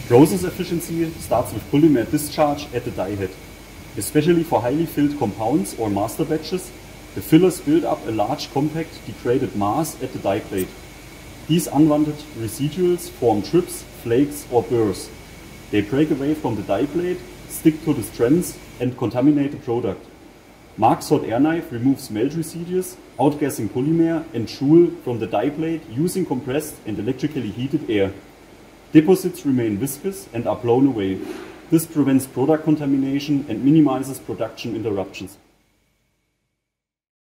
Process efficiency starts with polymer discharge at the die head. Especially for highly filled compounds or master batches, the fillers build up a large compact degraded mass at the die plate. These unwanted residuals form trips, flakes or burrs. They break away from the die plate, stick to the strands and contaminate the product. Mark's hot air knife removes melt residues, outgassing polymer and Joule from the die plate using compressed and electrically heated air. Deposits remain viscous and are blown away. This prevents product contamination and minimizes production interruptions.